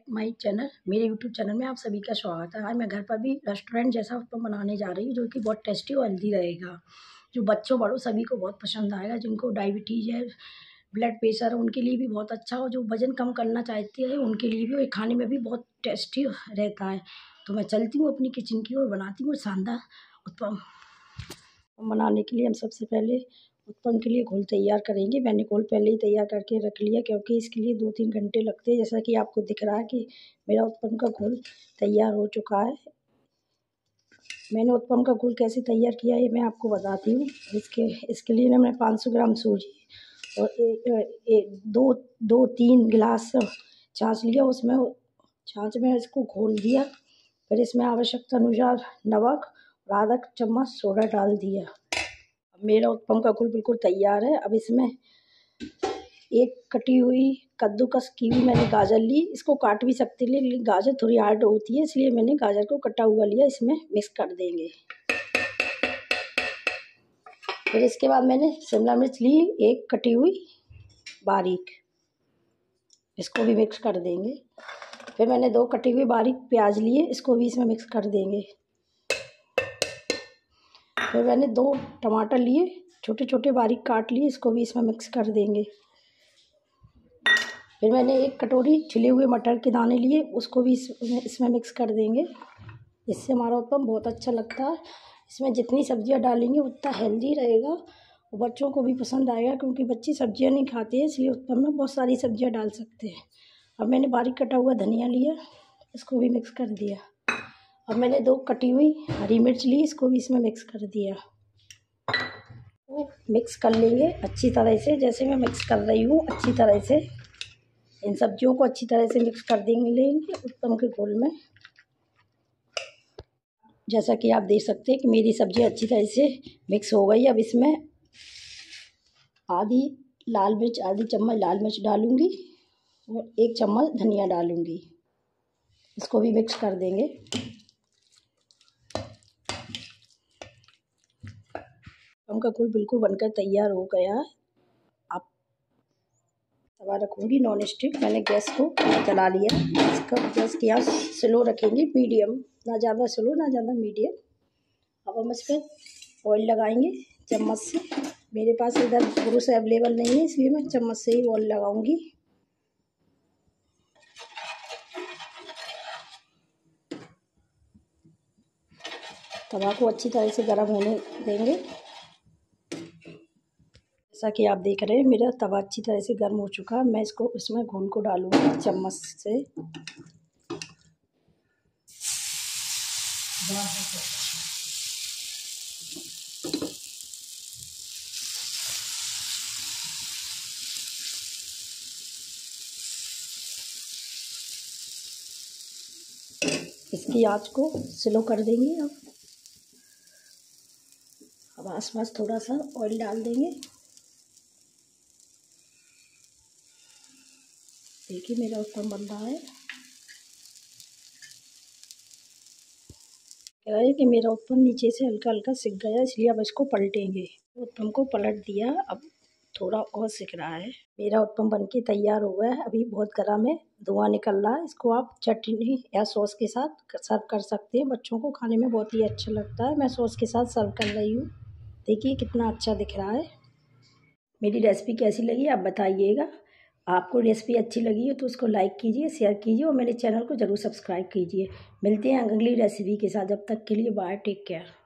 My channel. मेरे YouTube channel में आप सभी का स्वागत है। आज मैं घर पर भी रेस्टोरेंट जैसा उत्पम बनाने जा रही हूँ, जो कि बहुत टेस्टी और हेल्दी रहेगा, जो बच्चों बड़ों सभी को बहुत पसंद आएगा। जिनको डायबिटीज़ है, ब्लड प्रेशर है, उनके लिए भी बहुत अच्छा हो। जो वज़न कम करना चाहते हैं उनके लिए भी, और खाने में भी बहुत टेस्टी रहता है। तो मैं चलती हूँ अपनी किचन की ओर, बनाती हूँ शानदार उत्पम। बनाने के लिए हम सबसे पहले उत्पम के लिए घोल तैयार करेंगे। मैंने घोल पहले ही तैयार करके रख लिया, क्योंकि इसके लिए 2-3 घंटे लगते हैं। जैसा कि आपको दिख रहा है कि मेरा उत्पम का घोल तैयार हो चुका है। मैंने उत्पम का घोल कैसे तैयार किया ये मैं आपको बताती हूँ। इसके लिए ना मैं 500 ग्राम सूजी और 2-3 गिलास छाछ लिया। उसमें छाछ में इसको घोल दिया। फिर इसमें आवश्यकता अनुसार नमक और आधा चम्मच सोडा डाल दिया। अब मेरा उत्पम का घोल बिल्कुल तैयार है। अब इसमें एक कटी हुई कद्दूकस की हुई मैंने गाजर ली। इसको काट भी सकते हैं, लेकिन गाजर थोड़ी हार्ड होती है, इसलिए मैंने गाजर को कटा हुआ लिया। इसमें मिक्स कर देंगे। फिर इसके बाद मैंने शिमला मिर्च ली, एक कटी हुई बारीक, इसको भी मिक्स कर देंगे। फिर मैंने 2 कटी हुई बारीक प्याज लिए, इसको भी इसमें मिक्स कर देंगे। फिर मैंने 2 टमाटर लिए, छोटे छोटे बारीक काट लिए, इसको भी इसमें मिक्स कर देंगे। फिर मैंने 1 कटोरी छिले हुए मटर के दाने लिए, उसको भी इसमें मिक्स कर देंगे। इससे हमारा उत्पम बहुत अच्छा लगता है। इसमें जितनी सब्जियां डालेंगे उतना हेल्दी रहेगा और बच्चों को भी पसंद आएगा, क्योंकि बच्चे सब्जियां नहीं खाते हैं, इसलिए उत्पम में बहुत सारी सब्जियां डाल सकते हैं। अब मैंने बारीक कटा हुआ धनिया लिया, इसको भी मिक्स कर दिया। अब मैंने 2 कटी हुई हरी मिर्च ली, इसको भी इसमें मिक्स कर दिया। वो मिक्स कर लेंगे अच्छी तरह से, जैसे मैं मिक्स कर रही हूँ अच्छी तरह से। इन सब्जियों को अच्छी तरह से मिक्स कर देंगे उत्पम के घोल में। जैसा कि आप देख सकते हैं कि मेरी सब्जी अच्छी तरह से मिक्स हो गई। अब इसमें आधी चम्मच लाल मिर्च डालूंगी और 1 चम्मच धनिया डालूंगी। इसको भी मिक्स कर देंगे। उत्पम का घोल बिल्कुल बनकर तैयार हो गया। आप तवा रखूंगी नॉन स्टिक, मैंने गैस को जला लिया। इसका गैस की आंच स्लो रखेंगे, मीडियम, ना ज़्यादा स्लो ना ज़्यादा मीडियम। अब हम इस पर ऑयल लगाएंगे चम्मच से। मेरे पास इधर ब्रश अवेलेबल नहीं है, इसलिए मैं चम्मच से ही ऑयल लगाऊंगी। तवा को अच्छी तरह से गर्म होने देंगे। जैसा कि आप देख रहे हैं मेरा तवा अच्छी तरह से गर्म हो चुका है। मैं इसमें घोल को डालूंगी चम्मच से। इसकी आंच को स्लो कर देंगे। अब आसपास थोड़ा सा ऑयल डाल देंगे। देखिए मेरा उत्पम बन रहा है। कह रहा है कि मेरा उत्पम नीचे से हल्का हल्का सिक गया, इसलिए अब इसको पलटेंगे। उत्पम को पलट दिया, अब थोड़ा और सिक रहा है। मेरा उत्पम बनके तैयार हो गया है। अभी बहुत गर्म है, धुआं निकल रहा है। इसको आप चटनी या सॉस के साथ सर्व कर सकते हैं। बच्चों को खाने में बहुत ही अच्छा लगता है। मैं सॉस के साथ सर्व कर रही हूँ। देखिए कितना अच्छा दिख रहा है। मेरी रेसिपी कैसी लगी आप बताइएगा। आपको रेसिपी अच्छी लगी हो तो उसको लाइक कीजिए, शेयर कीजिए और मेरे चैनल को ज़रूर सब्सक्राइब कीजिए। मिलते हैं अगली रेसिपी के साथ। जब तक के लिए बाय, टेक केयर।